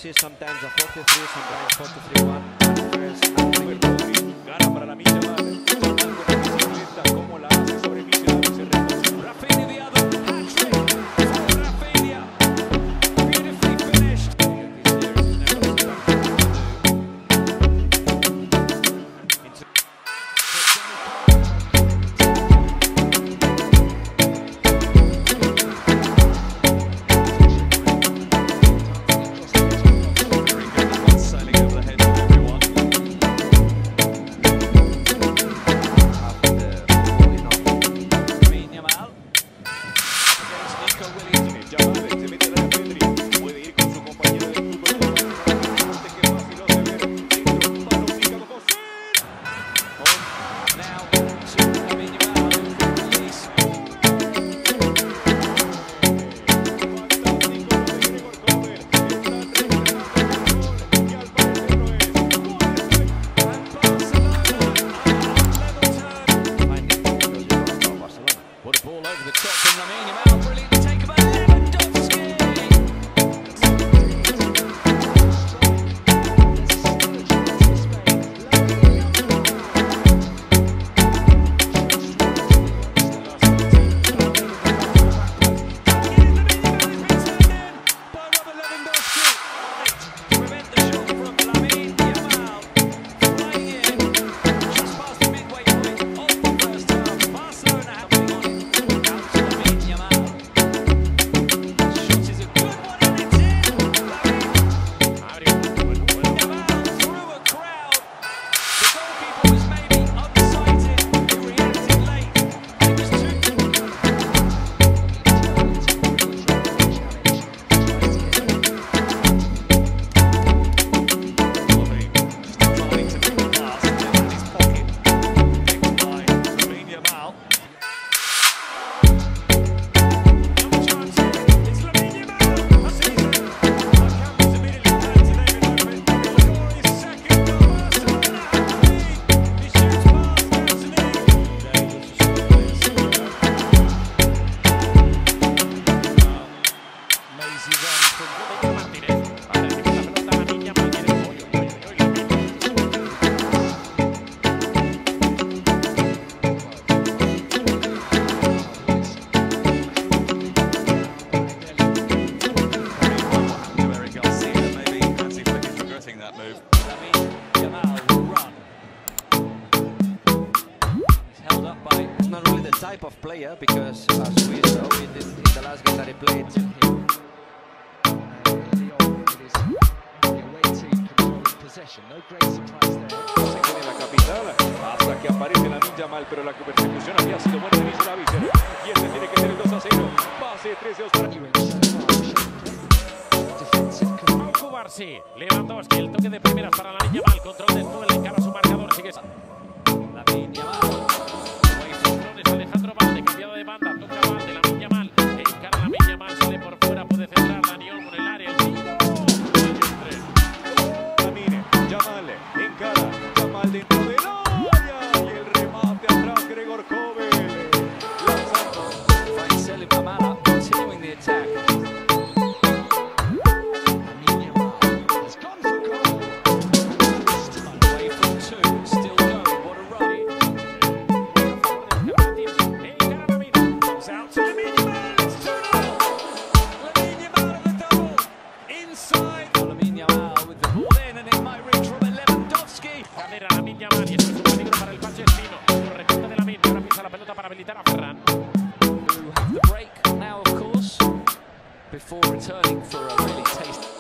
see sometimes a 4-3, sometimes 4-3-1. Gana para Lamine Yamal. Yamal con la bicicleta, cómo la hace sobre inicio de Becerril. Rafinha the other hat-trick for Rafinha. Beautifully finished. Type of player, because as we saw in the last game that he played, no great surprise there. Se queda en la capital hasta que aparece Lamine Yamal, pero la persecución había sido buena de Becerril. Y este tiene que ser el 2-0. Pase 3-2 para Kubarsi, Lewandowski, el toque de primeras para Lamine Yamal, control de todo, el encara su marcador, sigue Lamine Yamal. Alejandro Valde, cambiado de banda, toca Valde, Lamine Yamal, encara Lamine Yamal, sale por fuera, puede centrar Dani Olmo en el área, el tiro. Lamine Yamal, encara, Yamal dentro del área, y el remate atrás, Gregor Kobel. Lanzando. Finds Selim Amala continuing the attack. Lamine Yamal has gone for goal. Away from two, still going, what a run. Out to Lamine Yamal, it's 2-0. Lamine Yamal on the double, inside. Lamine Yamal with the ball in, and it might reach Robert Lewandowski. Cadera Lamine Yamal, y esto es un peligro para el Palestino. Recorte de Lamine, ahora pisa la pelota para habilitar a Ferran. Who have the break now, of course, before returning for a really tasty